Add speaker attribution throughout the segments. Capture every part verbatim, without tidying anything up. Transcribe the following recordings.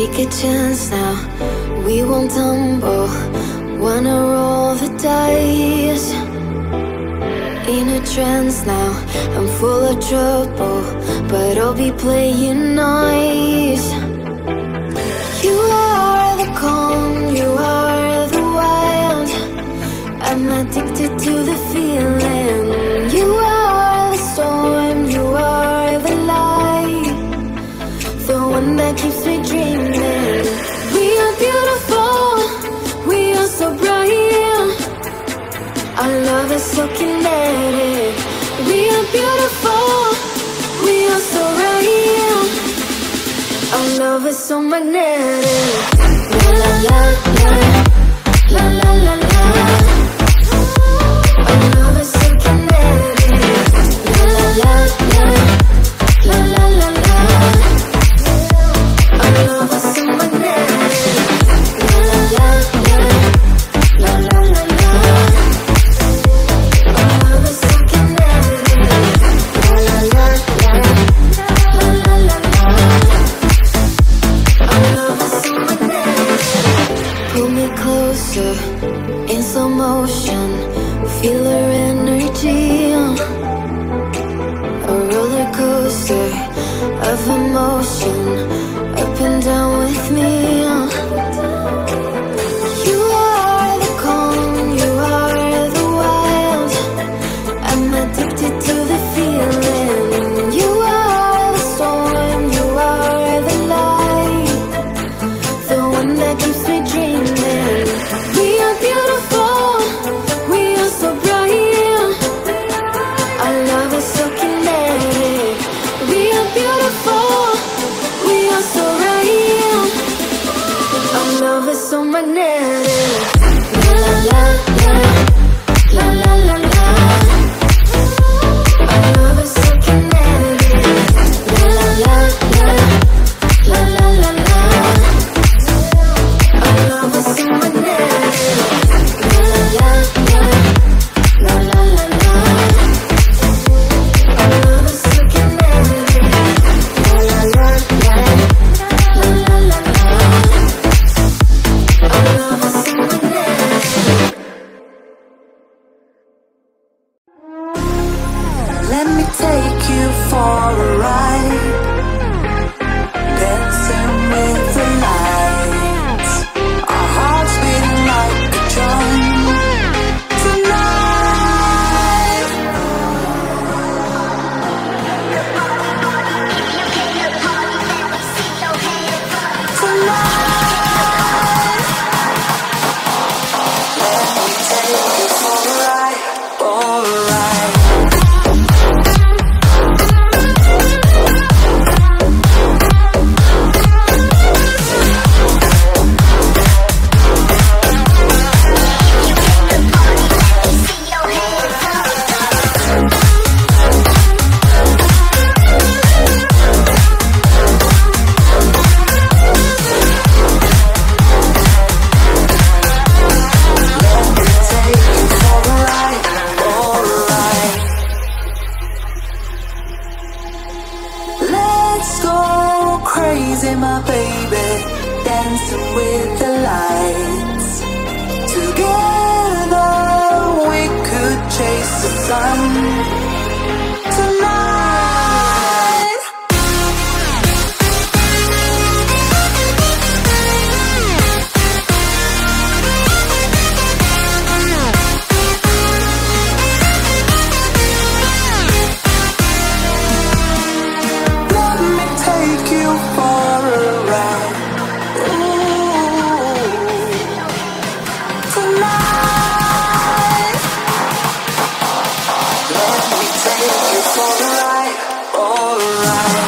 Speaker 1: take a chance now, we won't tumble. Wanna roll the dice. In a trance now, I'm full of trouble, but I'll be playing nice. You are the calm, you are the wild. I'm addicted to the feeling. You are the storm, you are the light, the one that keeps me dreaming. We are beautiful, we are so bright. Our love is so kinetic. We are beautiful, we are so right. Our love is so magnetic. La la la la, la la la la. Our love is so kinetic. La la la la, la la la la. Our love is so magnetic. La la la la, la la la la. Our love is so kinetic. La la la la, la la la la. Our love is so magnetic. Pull me closer in slow motion. Feel her energy. A roller coaster of emotion, up and down with me. You are the calm, you are the wild. I'm addicted to the feeling. You are the storm, you are the light, the one that keeps me dreaming. We are beautiful, we are so bright. Our love is so kinetic. We are beautiful, we are so right. Our love is so magnetic. La la la la, la la la la. Our love is so kinetic. La la la la, la la la la. Our love is so magnetic. La la la la, la la la la. Our love is so kinetic. La la la la, la la la la. Our love is so magnetic.
Speaker 2: Let me take you for a ride, dancing with the lights, our hearts beating like a drum tonight. Tonight, let me take you for a ride, for a ride. Let's go crazy, my baby, dancing with the lights. Together we could chase the sun tonight. Let me take you for a ride. Ooh, tonight. Let me take you for a ride, for a ride.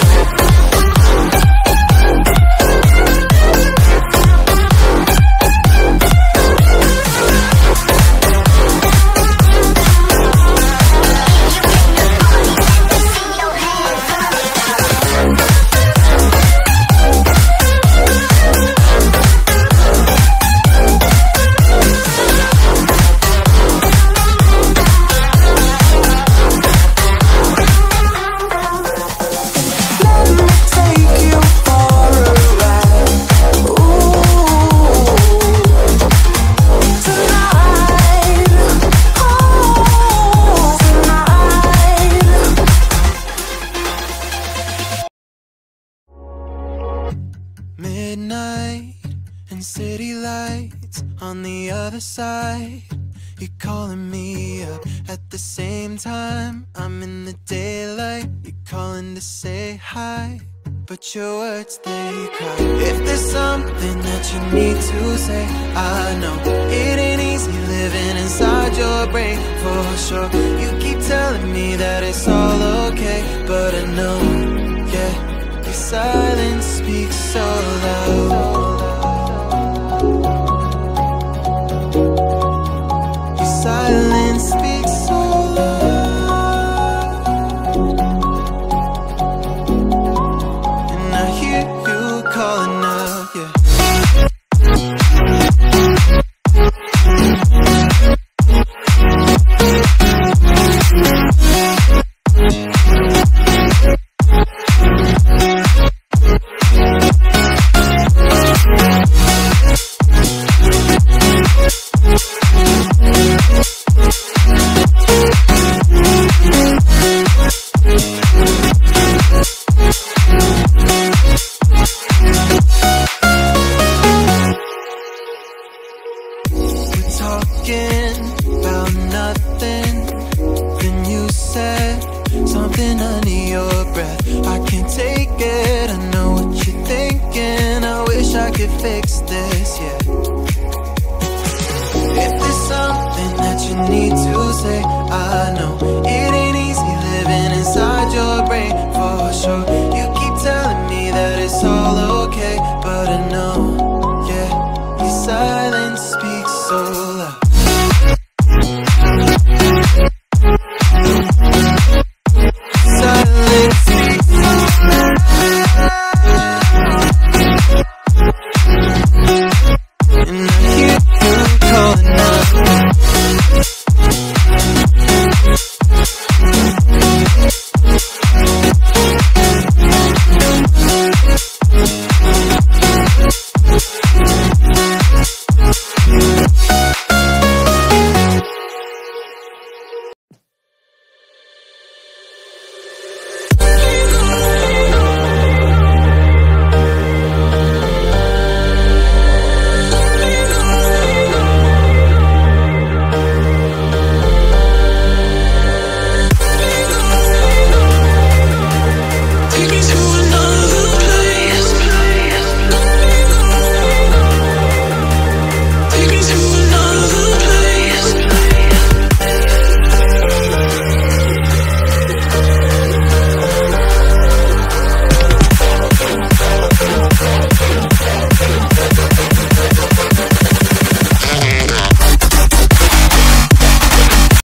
Speaker 2: on the other side. You're calling me up at the same time. I'm in the daylight, you're calling to say hi, but your words, they cry. If there's something that you need to say, I know it ain't easy living inside your brain, for sure. You keep telling me that it's all okay, but I know, yeah, your silence speaks so loud. Your silence speaks so loud, and I hear you calling out, yeah. Talking about nothing, then you said something under your breath. I can't take it, I know what you're thinking. I wish I could fix this, yeah. If there's something that you need to say, I know it ain't easy living inside your brain, for sure. You keep telling me that it's all okay, but I know, yeah, your silence speaks so